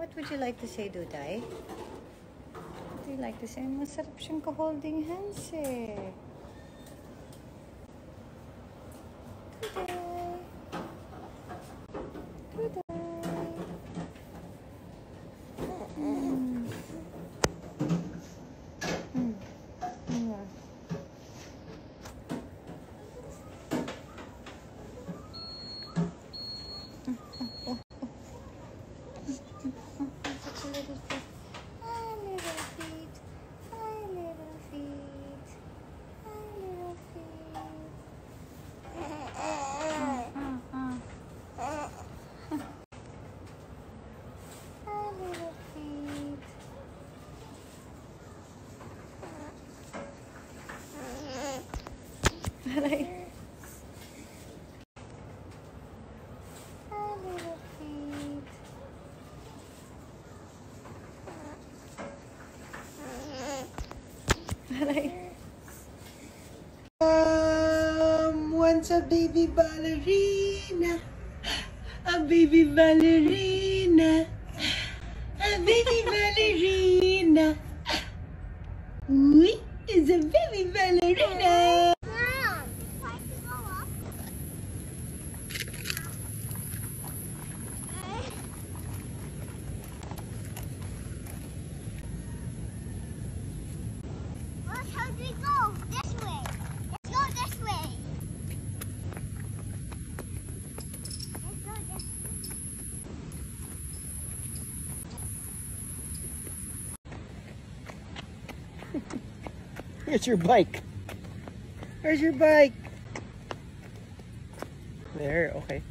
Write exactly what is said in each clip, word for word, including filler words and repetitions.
What would you like to say, Duday? What do you like to say? Masarap siyang ka-holding hands eh. Duday. Duday. Mm. Mm. Mm. Such a little feet. Hi, little feet. Hi, little feet. Hi, little feet. Hi, little feet. Hi, little feet. Um, wants a baby ballerina, a baby ballerina, a baby ballerina. Oui, it's a baby ballerina. How do we go? This way. Let's go this way. Let's go this way. Where's your bike? Where's your bike? There, okay.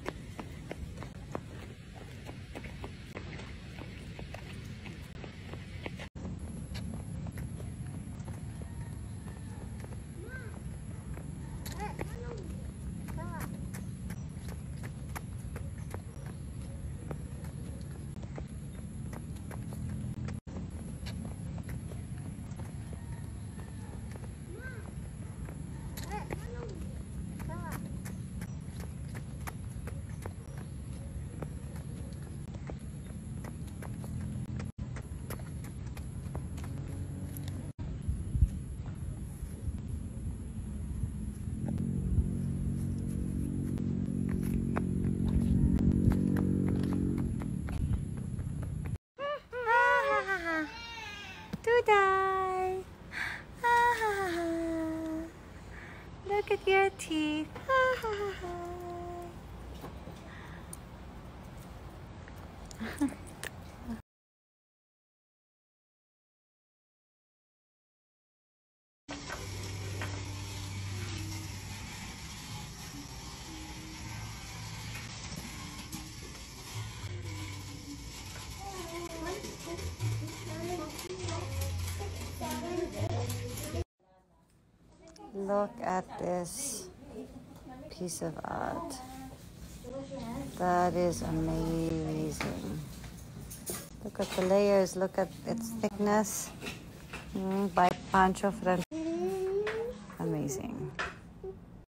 Duday. Look at your teeth. Look at this piece of art. That is amazing. Look at the layers. Look at its thickness. Mm, by Pancho Fran. Amazing.